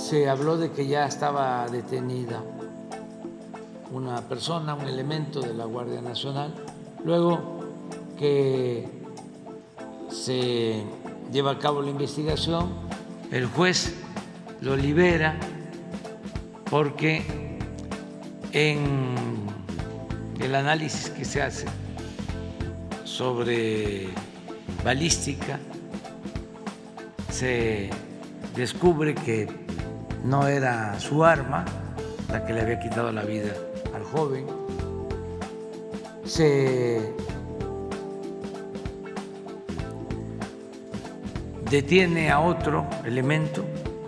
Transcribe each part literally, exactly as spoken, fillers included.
se habló de que ya estaba detenida una persona, un elemento de la Guardia Nacional, luego que se lleva a cabo la investigación, el juez lo libera porque en el análisis que se hace sobre balística se descubre que no era su arma la que le había quitado la vida al joven. Se detiene a otro elemento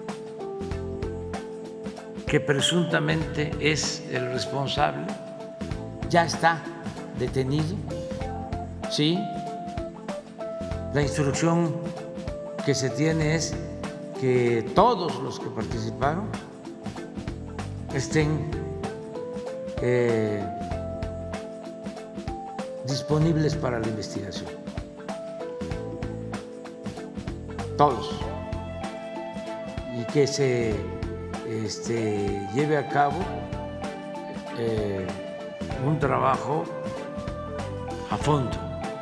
que presuntamente es el responsable, ya está detenido, ¿sí? La instrucción que se tiene es que todos los que participaron estén eh, disponibles para la investigación. Todos. Y que se este, lleve a cabo eh, un trabajo a fondo.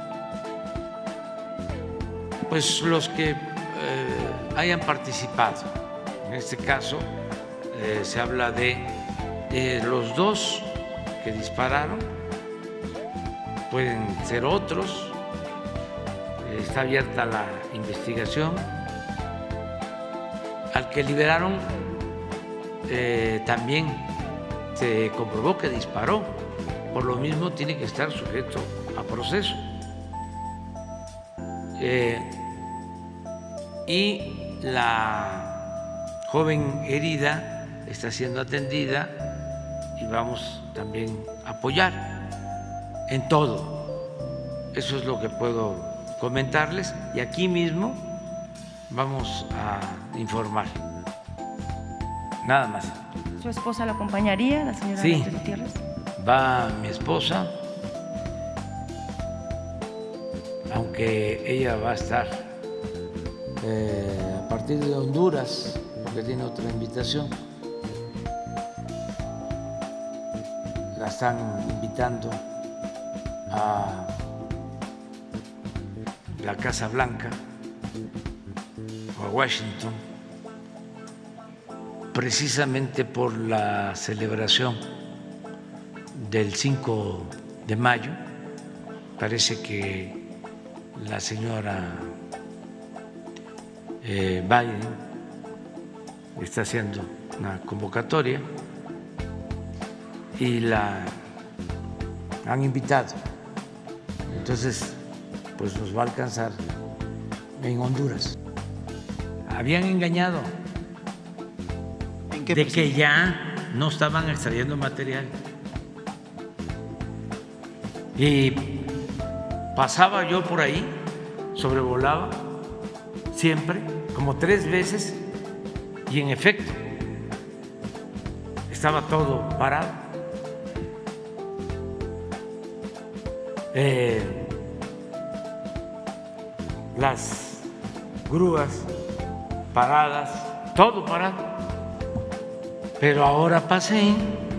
Pues los que eh, hayan participado, en este caso eh, se habla de eh, los dos que dispararon, pueden ser otros, eh, está abierta la investigación. Al que liberaron eh, también se comprobó que disparó, por lo mismo tiene que estar sujeto a proceso. Eh, y la joven herida está siendo atendida y vamos también a apoyar en todo. Eso es lo que puedo comentarles y aquí mismo vamos a informar. Nada más. ¿Su esposa lo acompañaría, la señora Sí, López Gutiérrez? va mi esposa, aunque ella va a estar eh, a partir de Honduras, porque tiene otra invitación. La están invitando a la Casa Blanca o a Washington, precisamente por la celebración del cinco de mayo. Parece que la señora eh, Biden está haciendo una convocatoria y la han invitado. Entonces, pues nos va a alcanzar en Honduras. Habían engañado ¿En qué de persona? que ya no estaban extrayendo material. Y pasaba yo por ahí, sobrevolaba siempre, como tres veces, y en efecto, estaba todo parado. Eh, las grúas paradas, todo parado. Pero ahora pasé,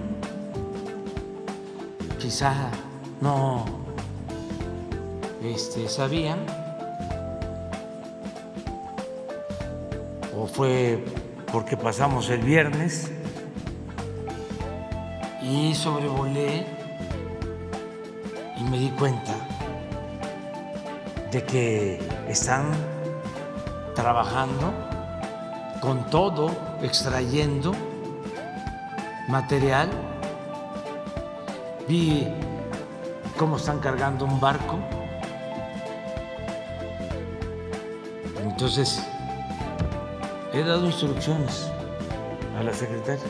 quizá no este, sabían, o fue porque pasamos el viernes y sobrevolé y me di cuenta de que están trabajando con todo, extrayendo material. Vi cómo están cargando un barco. Entonces, he dado instrucciones a la secretaria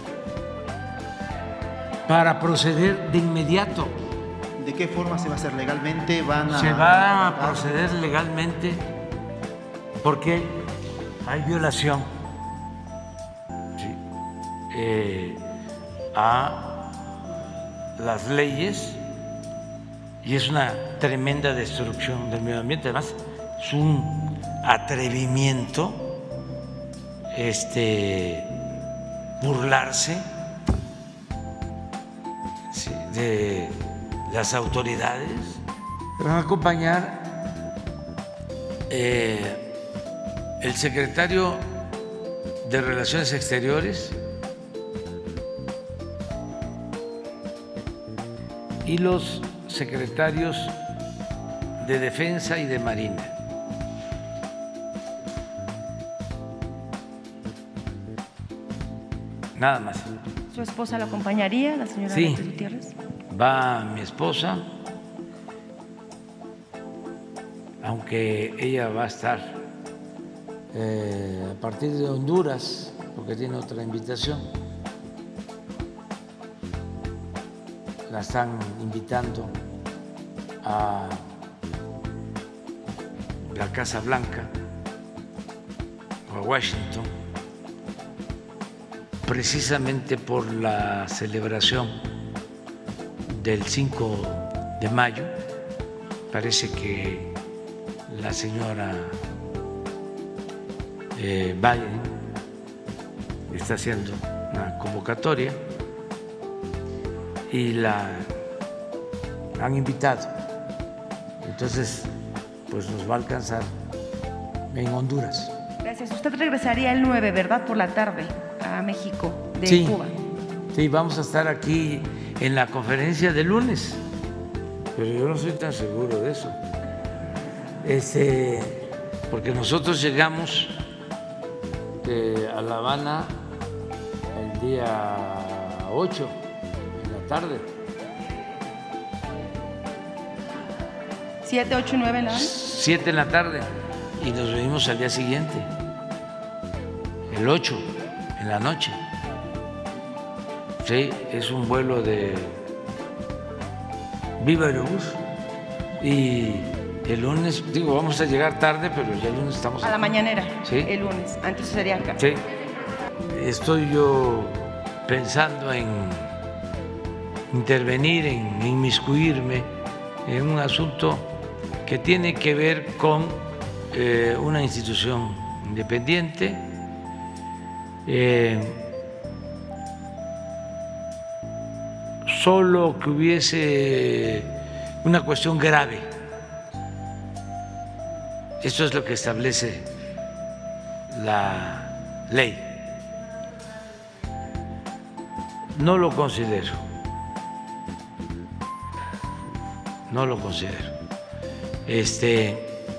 para proceder de inmediato. ¿De qué forma se va a hacer legalmente? ¿Van a... Se va a proceder legalmente porque hay violación, sí, eh, a las leyes y es una tremenda destrucción del medio ambiente. Además, es un atrevimiento este, burlarse, sí, de las autoridades. Me van a acompañar eh, el secretario de Relaciones Exteriores y los secretarios de Defensa y de Marina. Nada más. ¿Su esposa lo acompañaría, la señora Sí. López Gutiérrez? Va mi esposa, aunque ella va a estar eh, a partir de Honduras, porque tiene otra invitación. La están invitando a la Casa Blanca o a Washington, precisamente por la celebración del cinco de mayo. Parece que la señora eh, Biden está haciendo una convocatoria y la han invitado. Entonces, pues nos va a alcanzar en Honduras. Gracias. Usted regresaría el nueve, ¿verdad? Por la tarde a México de Sí. Cuba. Sí, vamos a estar aquí en la conferencia de lunes, pero yo no soy tan seguro de eso. Este, porque nosotros llegamos de, a La Habana el día ocho en la tarde. ¿Siete, ocho y nueve en la Habana? siete en la tarde y nos venimos al día siguiente, el ocho en la noche. Sí, es un vuelo de Viva Aerobús y el lunes, digo, vamos a llegar tarde, pero ya el lunes estamos A la aquí. mañanera, Sí. el lunes. Antes sería acá. Sí, estoy yo pensando en intervenir, en inmiscuirme en un asunto que tiene que ver con eh, una institución independiente, eh, solo que hubiese una cuestión grave. Eso es lo que establece la ley. No lo considero, no lo considero. Este,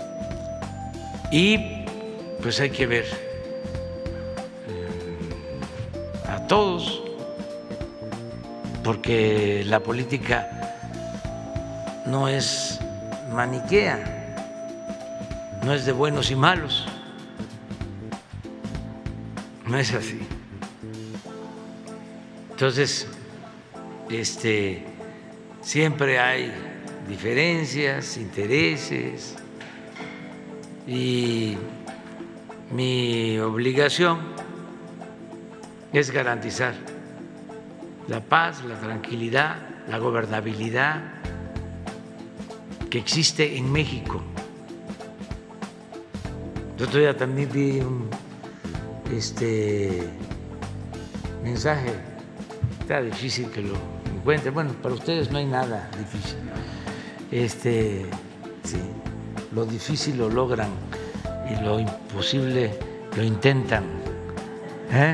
y pues hay que ver eh, a todos, porque la política no es maniquea, no es de buenos y malos, no es así. Entonces, este, siempre hay diferencias, intereses, y mi obligación es garantizar la paz, la tranquilidad, la gobernabilidad que existe en México. El otro día también vi un este, mensaje, está difícil que lo encuentre, bueno, para ustedes no hay nada difícil. Este, sí, lo difícil lo logran y lo imposible lo intentan. ¿Eh?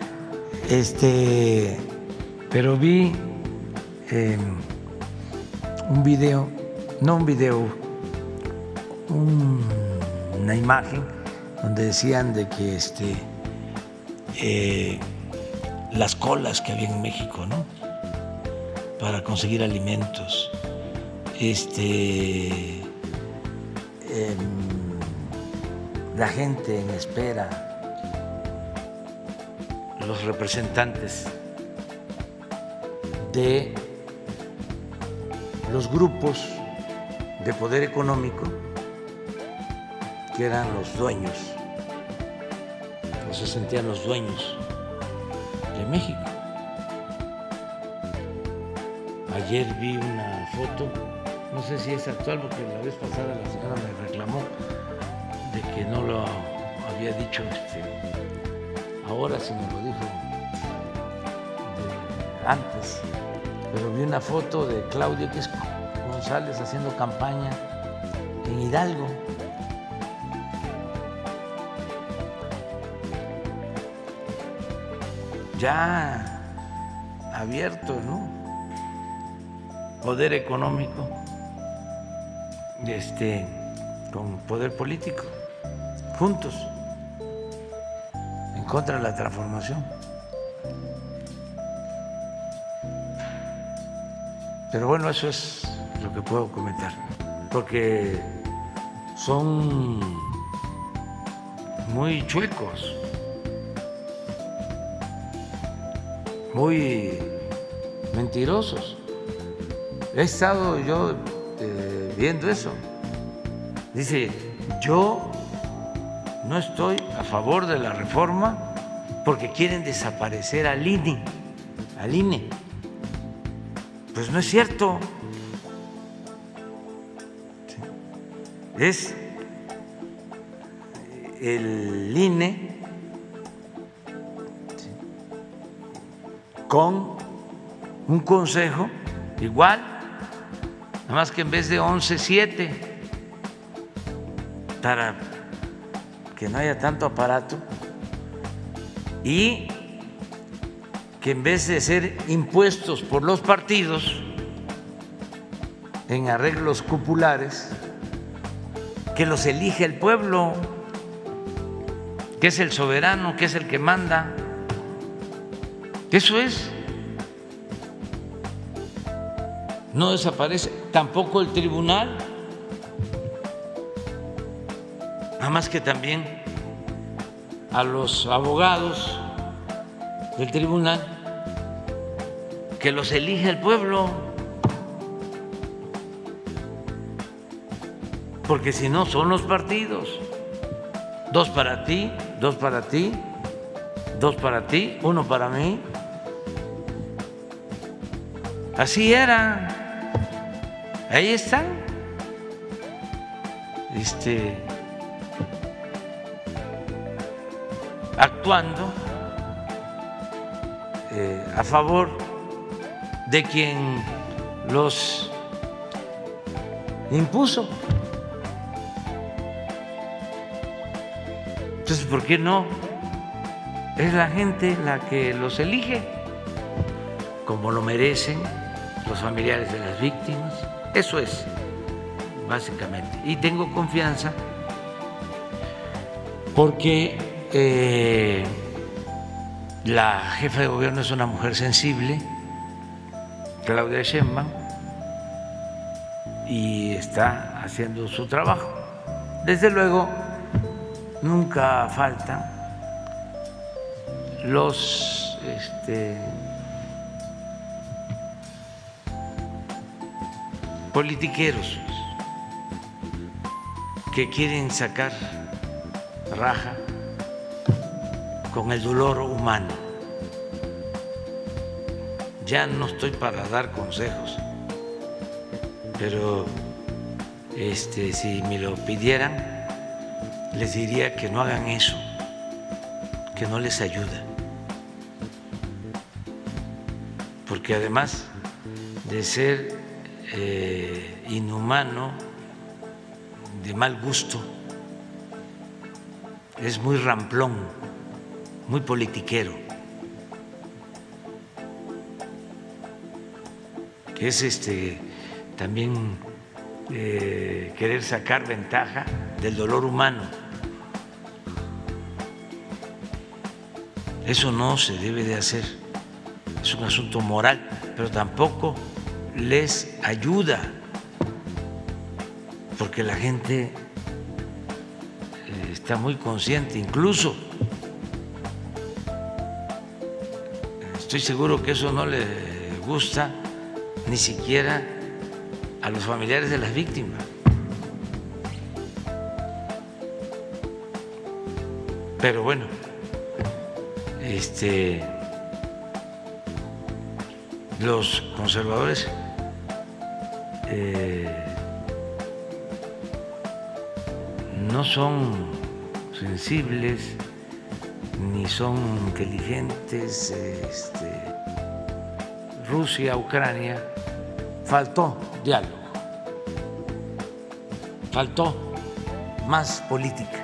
Este, pero vi eh, un video, no un video, un, una imagen donde decían de que este, eh, las colas que había en México, ¿no? Para conseguir alimentos. Este, eh, la gente en espera, los representantes de los grupos de poder económico que eran los dueños, o se sentían los dueños de México. Ayer vi una foto, no sé si es actual porque la vez pasada la señora me reclamó de que no lo había dicho este, ahora, sí me lo dijo antes, pero vi una foto de Claudio X González haciendo campaña en Hidalgo. Ya abierto, ¿no? Poder económico, este, con poder político, juntos, en contra de la transformación. Pero bueno, eso es lo que puedo comentar, porque son muy chuecos, muy mentirosos. He estado yo eh, viendo eso. Dice, yo no estoy a favor de la reforma porque quieren desaparecer al I N E, al I N E. Pues no es cierto. Es el I N E con un consejo igual, nada más que en vez de once, siete, para que no haya tanto aparato, y que en vez de ser impuestos por los partidos en arreglos cupulares, que los elige el pueblo, que es el soberano, que es el que manda. Eso es. No desaparece tampoco el tribunal, nada más que también a los abogados del tribunal, que los elige el pueblo, porque si no son los partidos, dos para ti, dos para ti, dos para ti, uno para mí. Así era. Ahí están, este, actuando eh, a favor de quien los impuso. Entonces, ¿por qué no? Es la gente la que los elige, como lo merecen los familiares de las víctimas. Eso es, básicamente. Y tengo confianza porque eh, la jefa de gobierno es una mujer sensible, Claudia Sheinbaum, y está haciendo su trabajo. Desde luego, nunca faltan los este, politiqueros que quieren sacar raja con el dolor humano. Ya no estoy para dar consejos, pero este, si me lo pidieran, les diría que no hagan eso, que no les ayuda, porque además de ser eh, inhumano, de mal gusto, es muy ramplón, muy politiquero, que es este también eh, querer sacar ventaja del dolor humano. Eso no se debe de hacer, es un asunto moral, pero tampoco les ayuda, porque la gente está muy consciente, incluso estoy seguro que eso no le gusta ni siquiera a los familiares de las víctimas. Pero bueno, este, los conservadores eh, no son sensibles ni son inteligentes, este, Rusia-Ucrania, faltó diálogo, faltó más política.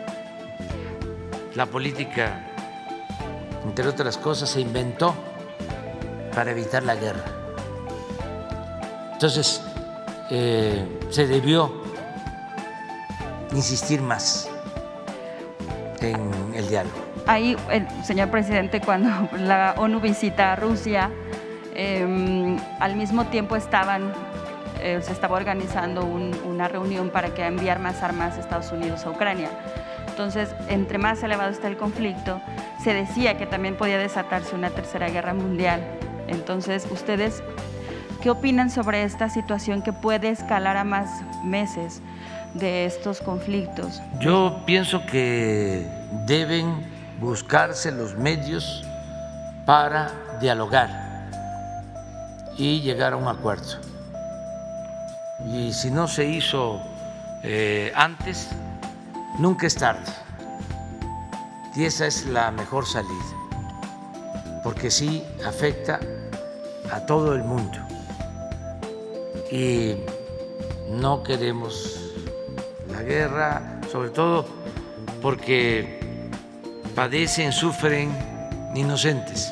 La política, entre otras cosas, se inventó para evitar la guerra. Entonces, eh, se debió insistir más en el diálogo. Ahí, el señor presidente, cuando la ONU visita a Rusia, eh, al mismo tiempo estaban, eh, se estaba organizando un, una reunión para que enviar más armas a Estados Unidos a Ucrania. Entonces, entre más elevado está el conflicto, se decía que también podía desatarse una tercera guerra mundial. Entonces, ¿ustedes qué opinan sobre esta situación que puede escalar a más meses de estos conflictos? Yo pienso que deben buscarse los medios para dialogar y llegar a un acuerdo. Y si no se hizo eh, antes, nunca es tarde. Y esa es la mejor salida, porque sí afecta a todo el mundo. Y no queremos la guerra, sobre todo porque padecen, sufren inocentes.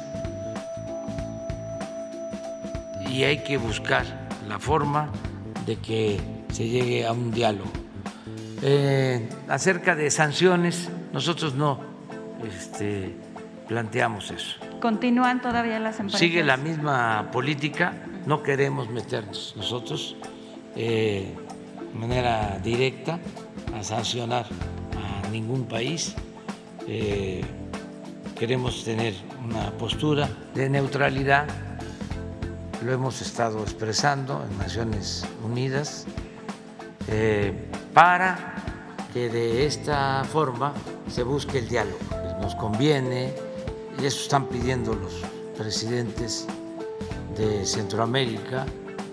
Y hay que buscar la forma de que se llegue a un diálogo. Eh, acerca de sanciones, nosotros no este, planteamos eso. ¿Continúan todavía las empresas? Sigue la misma política, no queremos meternos nosotros eh, de manera directa a sancionar a ningún país. Eh, queremos tener una postura de neutralidad, lo hemos estado expresando en Naciones Unidas, eh, para que de esta forma se busque el diálogo. Nos conviene, y eso están pidiendo los presidentes de Centroamérica,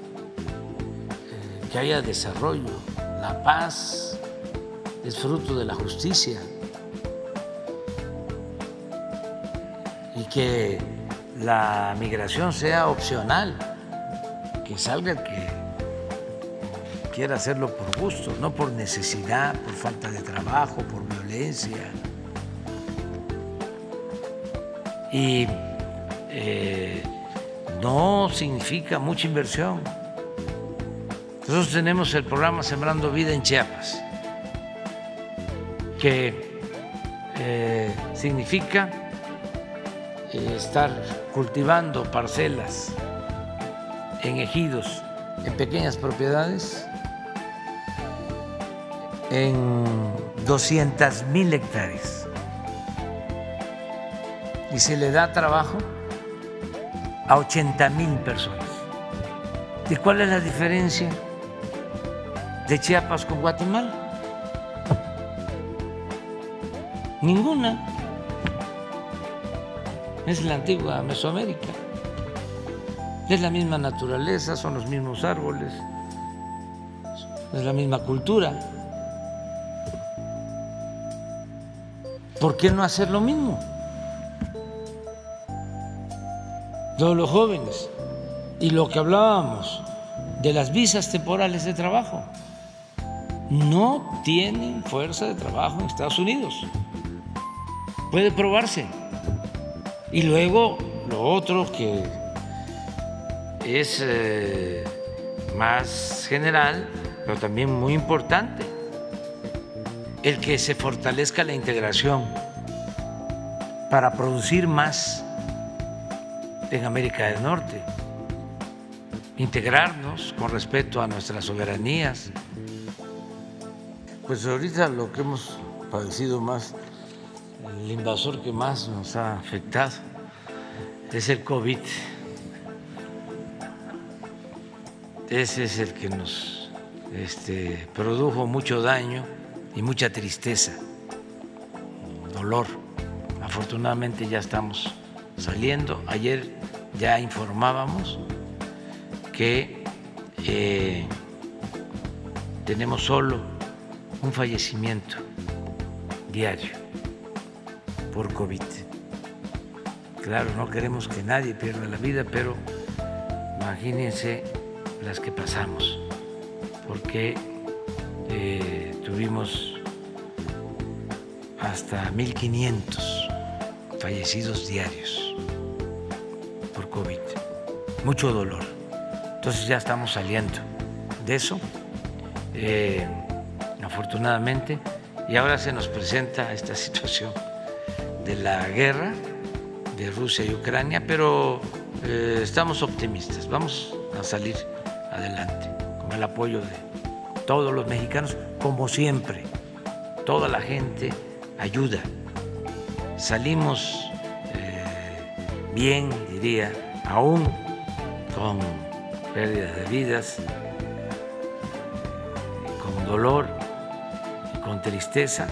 eh, que haya desarrollo. La paz es fruto de la justicia y que la migración sea opcional, que salga el que quiera hacerlo por gusto, no por necesidad, por falta de trabajo, por violencia. Y eh, no significa mucha inversión. Nosotros tenemos el programa Sembrando Vida en Chiapas, que eh, significa eh, estar cultivando parcelas en ejidos, en pequeñas propiedades, en doscientas mil hectáreas. Y se le da trabajo a ochenta mil personas. ¿Y cuál es la diferencia de Chiapas con Guatemala? Ninguna. Es la antigua Mesoamérica. Es la misma naturaleza, son los mismos árboles, es la misma cultura. ¿Por qué no hacer lo mismo? Los jóvenes, y lo que hablábamos de las visas temporales de trabajo, no tienen fuerza de trabajo en Estados Unidos. Puede probarse. Y luego lo otro que es eh, más general, pero también muy importante, el que se fortalezca la integración para producir más en América del Norte, integrarnos con respeto a nuestras soberanías. Pues ahorita lo que hemos padecido más, el invasor que más nos ha afectado es el COVID. Ese es el que nos este, produjo mucho daño y mucha tristeza, dolor. Afortunadamente ya estamos saliendo. Ayer ya informábamos que eh, tenemos solo un fallecimiento diario por COVID. Claro, no queremos que nadie pierda la vida, pero imagínense las que pasamos, porque eh, tuvimos hasta mil quinientos fallecidos diarios por COVID, mucho dolor. Entonces ya estamos saliendo de eso, eh, afortunadamente, y ahora se nos presenta esta situación de la guerra de Rusia y Ucrania, pero eh, estamos optimistas, vamos a salir adelante con el apoyo de todos los mexicanos, como siempre, toda la gente ayuda. Salimos eh, bien, diría, aún con pérdida de vidas, con dolor y con tristeza,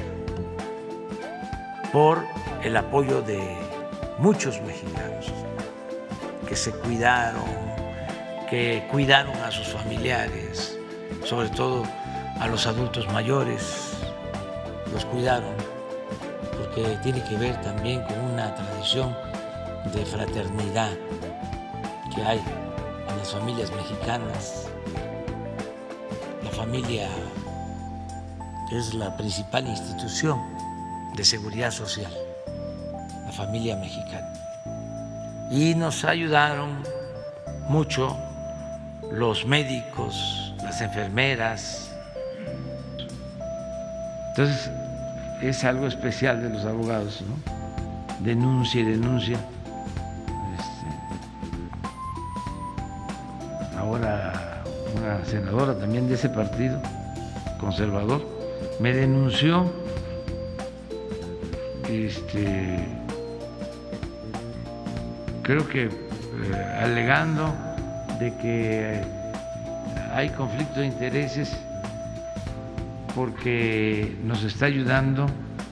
por el apoyo de muchos mexicanos que se cuidaron, que cuidaron a sus familiares, sobre todo a los adultos mayores, los cuidaron, porque tiene que ver también con una tradición de fraternidad que hay en las familias mexicanas. La familia es la principal institución de seguridad social, la familia mexicana. Y nos ayudaron mucho los médicos, las enfermeras. Entonces, es algo especial de los abogados, ¿no? Denuncia y denuncia. Este, ahora una senadora también de ese partido conservador me denunció, este, creo que eh, alegando de que hay conflicto de intereses porque nos está ayudando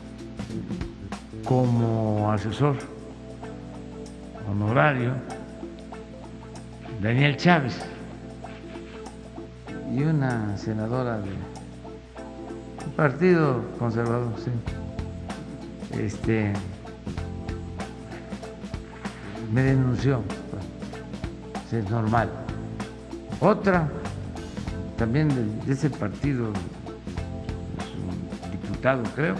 como asesor honorario Daniel Chávez y una senadora del Partido Conservador, sí. Este, me denunció, pues, es normal. Otra, también de, de ese partido, es un diputado creo,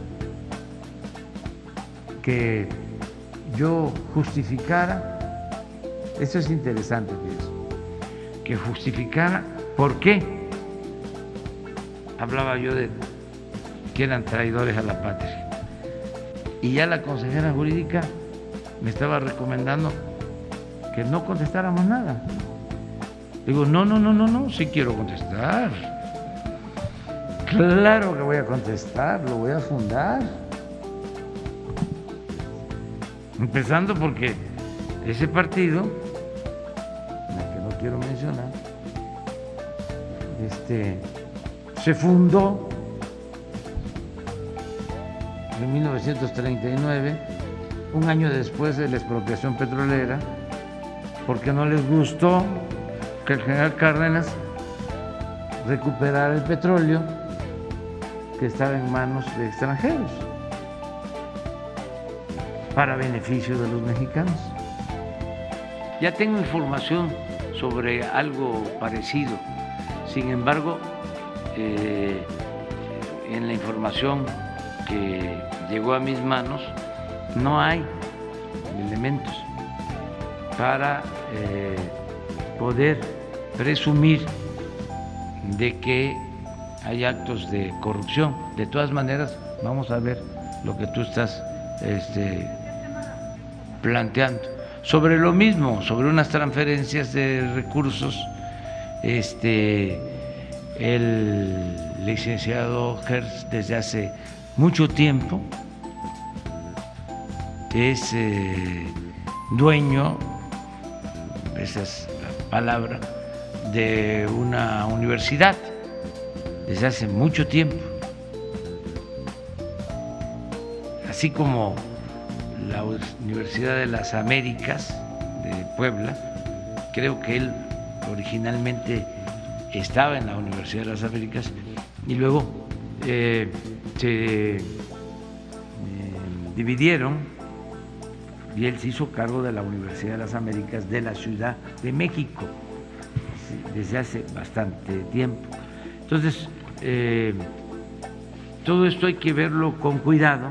que yo justificara, eso es interesante, que justificara por qué hablaba yo de que eran traidores a la patria. Y ya la consejera jurídica me estaba recomendando que no contestáramos nada. Digo, no, no, no, no, no, sí quiero contestar. Claro que voy a contestar, lo voy a fundar. Empezando porque ese partido, al que no quiero mencionar, este, se fundó en mil novecientos treinta y nueve, un año después de la expropiación petrolera, porque no les gustó que el general Cárdenas recuperara el petróleo que estaba en manos de extranjeros para beneficio de los mexicanos. Ya tengo información sobre algo parecido, sin embargo, eh, en la información que llegó a mis manos no hay elementos para eh, poder presumir de que hay actos de corrupción. De todas maneras, vamos a ver lo que tú estás este, planteando. Sobre lo mismo, sobre unas transferencias de recursos, este, el licenciado Hertz desde hace mucho tiempo es eh, dueño, esa es la palabra, de una universidad desde hace mucho tiempo, así como la Universidad de las Américas de Puebla. Creo que él originalmente estaba en la Universidad de las Américas y luego eh, se eh, dividieron y él se hizo cargo de la Universidad de las Américas de la Ciudad de México desde hace bastante tiempo. Entonces, eh, todo esto hay que verlo con cuidado,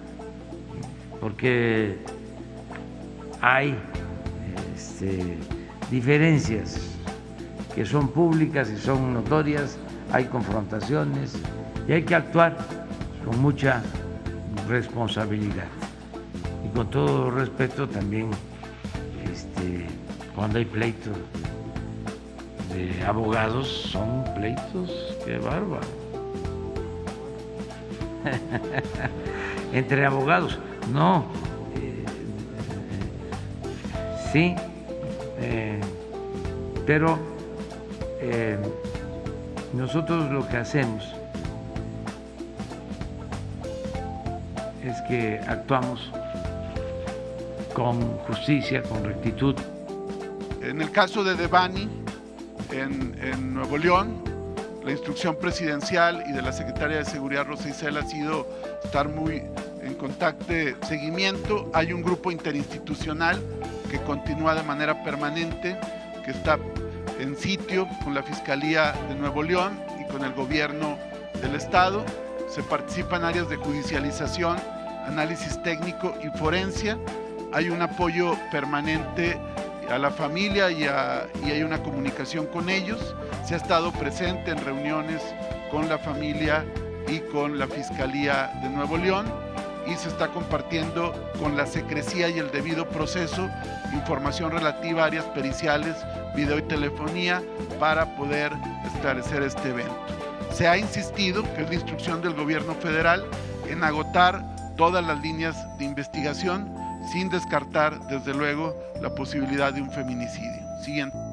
porque hay este, diferencias que son públicas y son notorias, hay confrontaciones y hay que actuar con mucha responsabilidad y con todo respeto también. Este, cuando hay pleitos de abogados, son pleitos, qué bárbaro. Entre abogados, no, eh, sí, eh, pero eh, nosotros lo que hacemos es que actuamos con justicia, con rectitud. En el caso de Devani, en, en Nuevo León, la instrucción presidencial y de la Secretaria de Seguridad, Rosa Isela, ha sido estar muy en contacto de seguimiento. Hay un grupo interinstitucional que continúa de manera permanente, que está en sitio con la Fiscalía de Nuevo León y con el gobierno del Estado. Se participa en áreas de judicialización, análisis técnico y forencia. Hay un apoyo permanente a la familia y, a, y hay una comunicación con ellos. Se ha estado presente en reuniones con la familia y con la Fiscalía de Nuevo León y se está compartiendo con la secrecía y el debido proceso información relativa a áreas periciales, video y telefonía para poder esclarecer este evento. Se ha insistido, que es la instrucción del gobierno federal, en agotar todas las líneas de investigación sin descartar, desde luego, la posibilidad de un feminicidio. Siguiente.